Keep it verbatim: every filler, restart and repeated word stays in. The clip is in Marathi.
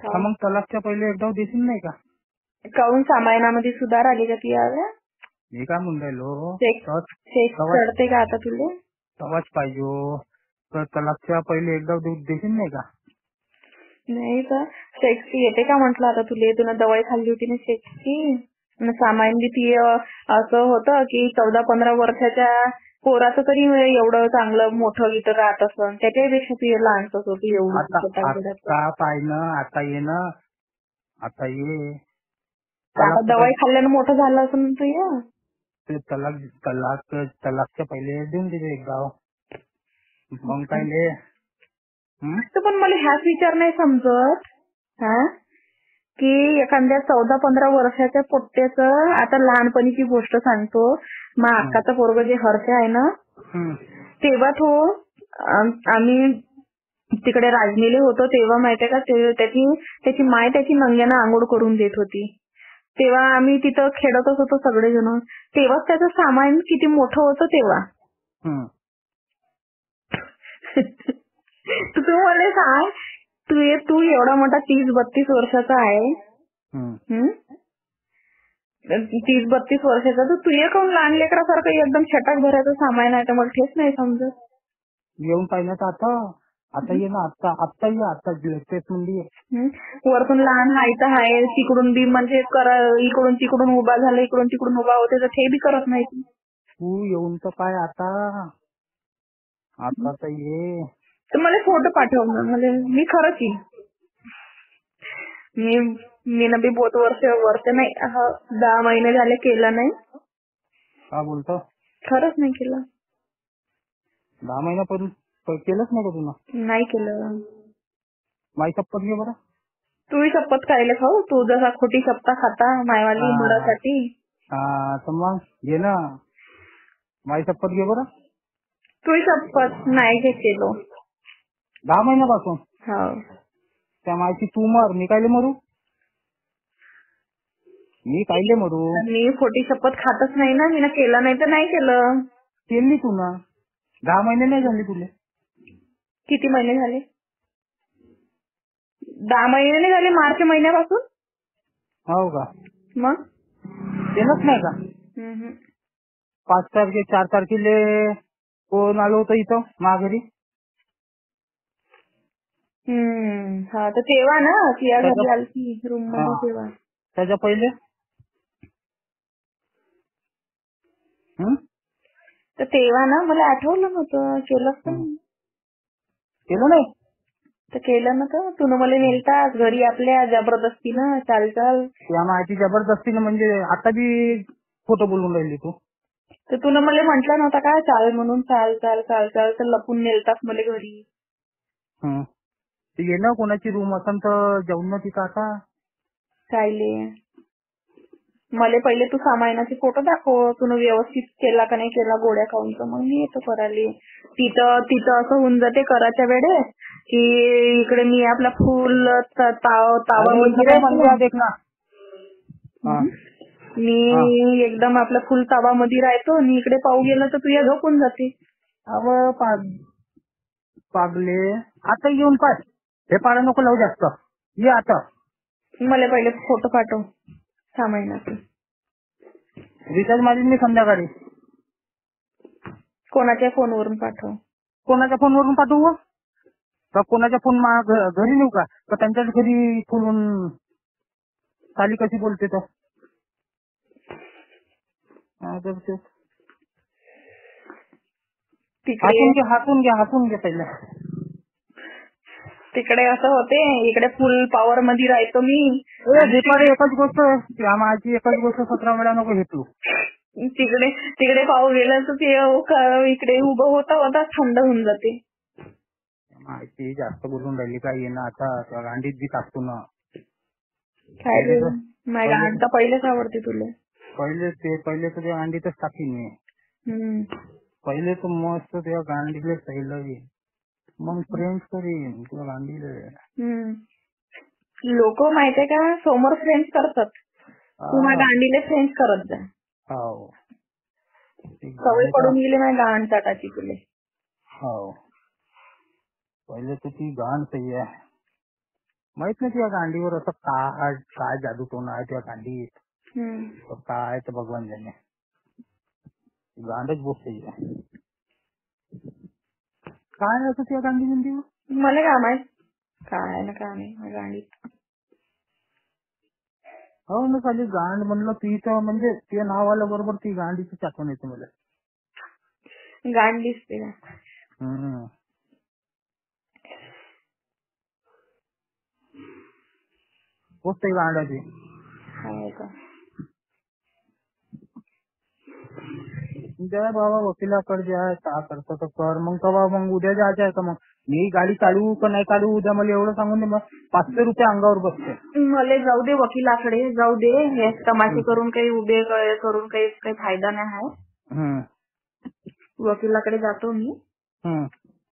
हा मग तलाकच्या पहिले एकदा देशील नाही का? काहून सामायनामध्ये सुधार आली का ती यावेळेला? मी काय म्हणून राहिलो चेक चेक करते का आता तुले? तवाच पाहिजे तर तलाकच्या पहिले एकदा देशील नाही का? नाही तर सेक्सची येते का म्हटलं आता तुले? तुला दवाई खाल्ली होती ना सेक्सची? सामायन बी ती असं होतं की चौदा पंधरा वर्षाच्या पोराचं तरी एवढं चांगलं मोठं गीत राहत असं त्याच्यापेक्षा ती लहानच होती एवढं. आता पाय ना आता ये ना आता ये आता दवाई खाल्ल्यानं मोठं झालं असं तू ये ते तलाक तलाक तलाकच्या पहिले देऊन दिले एक गाव मग काय ले. पण मला ह्याच विचार नाही समजत हा की एखाद्या चौदा पंधरा वर्षाच्या पोट्ट्याचं आता लहानपणीची गोष्ट सांगतो. मग अक्काचा पोरग जे हर्ष आहे ना तेव्हा तो आम्ही तिकडे राजनीले होतो तेव्हा माहितीये का त्याची त्याची माय त्याची नंग्यानं आंघोळ करून देत होती. तेव्हा आम्ही तिथं खेळतच होतो सगळेजण. तेव्हाच त्याचं सामान किती मोठं होतं तेव्हा. तू मला सांग तू तू एवढा मोठा तीस बत्तीस वर्षाचा आहे तीस बत्तीस वर्षाचा तर तू ये काऊन लहान लेकरासारखं एकदम छटाक भरायचं सामान आहे तर मला ठेच नाही समजत. येऊन पाहिलं आता आता ये ना आता आता ये आता तेच म्हणजे वरतून लहान हायचं आहे तिकडून बी म्हणजे इकडून तिकडून उभा झालं इकडून तिकडून उभा होते तर ते बी करत नाही. तू येऊन तर काय आता आता तर ये तर मला फोटो पाठव ना मला मी खरंच येईन. मी मी ना बी बहुत वर्ष वर्ष नाही दहा महिने झाले केलं नाही. का बोलतो? खरंच नाही केलं. दहा महिन्यापर्यंत केलंच नाही का तुला? नाही केलं. माई शपथ घे बरं. तूही शपथ खायला खाऊ तू जसा खोटी शपथ खाता मायवाली मुलासाठी. हा तर मग घे ना माई शपथ घे बरं. तूही शपथ नाही घे केलो दहा महिन्यापासून. हो त्या माहिती तू मर मी कायले मरू मी कायले मरू मी खोटी शपथ खातच नाही ना. मी केलं नाही तर नाही केलं. केली तू ना दहा महिने नाही झाले तुले? किती महिने झाले? दहा महिने नाही झाले मार्च महिन्यापासून. हो का? मग केलंच नाही का? पाच तारखे चार तारखेले कोण आलो होतं इथं माघारी? हम्म हा तर तेव्हा ना तिया घरी आलती रूम मध्ये तेव्हा. त्याच्या पहिले तर तेव्हा ना मला आठवलं नव्हतं केलंच नाही. केलं नाही तर केलं ना तर तुला मला नेलतास घरी आपल्या जबरदस्ती ना चाल चाल. त्या माहिती जबरदस्तीनं म्हणजे आता बी खोटं बोलून राहिली तू. तर तुला मला म्हटलं नव्हता का चाल म्हणून चाल चाल चाल चाल तर लपून नेलतास मला घरी. ये ना कोणाची रूम असन तर जाऊन ना तिथं आता. कायले मला पहिले तू सामायनाचे फोटो दाखव तुला व्यवस्थित केला का नाही केला गोळ्या खाऊन तर मग मी येतो करायला. तिथं तिथं असं होऊन जाते करायच्या वेळेस की इकडे मी आपला फुल तावा मी एकदम आपला फुल तावा मध्ये राहतो आणि इकडे पाहू गेलं तर तुझ्या झोपून जाते. अव पागले आता येऊन पाय हे पाडा नको लावू जास्त ये आता. मला पहिले फोटो पाठव सहा महिन्याचे. रिचार्ज मारीन मी संध्याकाळी. कोणाच्या फोनवरून पाठव? कोणाच्या फोनवरून पाठवू का? कोणाच्या फोन घरी नेऊ का? त्यांच्याच घरी फोनून खाली कशी बोलते तर हातून घे हातून घे हातून घे पहिला. तिकडे असं होते इकडे फुल पॉवर मध्ये राहतो मी. एकच गोष्ट माझी एकच गोष्ट सतरा वेळा नको घेतलो. तिकडे तिकडे पाहू गेलं तर ते इकडे उभं होता होता थंड होऊन जाते. माहिती जास्त बोलून राहिली काय ये ना आता गांडीत बी टाकतो ना. काय माझ्या गांड तर पहिलेच आवडते तुला. पहिले ते पहिले तर त्या अंडीतच टाकीन मी. पहिले तर मस्त त्या गांडीले पहिलं मग फ्रेंड्स करीन तुला गांडीले. लोक माहितीये का समोर फ्रेंड्स करतात तू माझ्या गांडीले फ्रेंड्स करत जा. हो सवय पडून गेली माझ्या गांड चाटाची तुले. हो पहिले तर ती गांड सही आहे. माहित नाही तुझ्या गांडीवर असं काय काय जादू टोना आहे तुझ्या गांडीत. हम्म. काय तर भगवान जाणे. गांडच बोलते काय असं तुझ्या गांडी गांडीवर. मला काय माहित काय ना काय नाही गांडीत. हो ना खाली गांड म्हणलं ती तर म्हणजे ते नाव आल्या बरोबर ती गांडीची आठवण येते मला. गांड दिसते ना. हम्म. गोष्ट गांडाची आहे का जय बाबा वकिलाकडे जाय का करतो तर कर. मग कवा मग उद्या जायचं आहे का मग मी गाडी चालू का नाही चालू उद्या मला एवढं सांगून दे. मग पाचशे रुपये अंगावर बसते. मला जाऊ दे वकिलाकडे जाऊ दे. हे तमाशे करून काही उभे करून काही काही फायदा नाही आहे. वकिलाकडे जातो मी.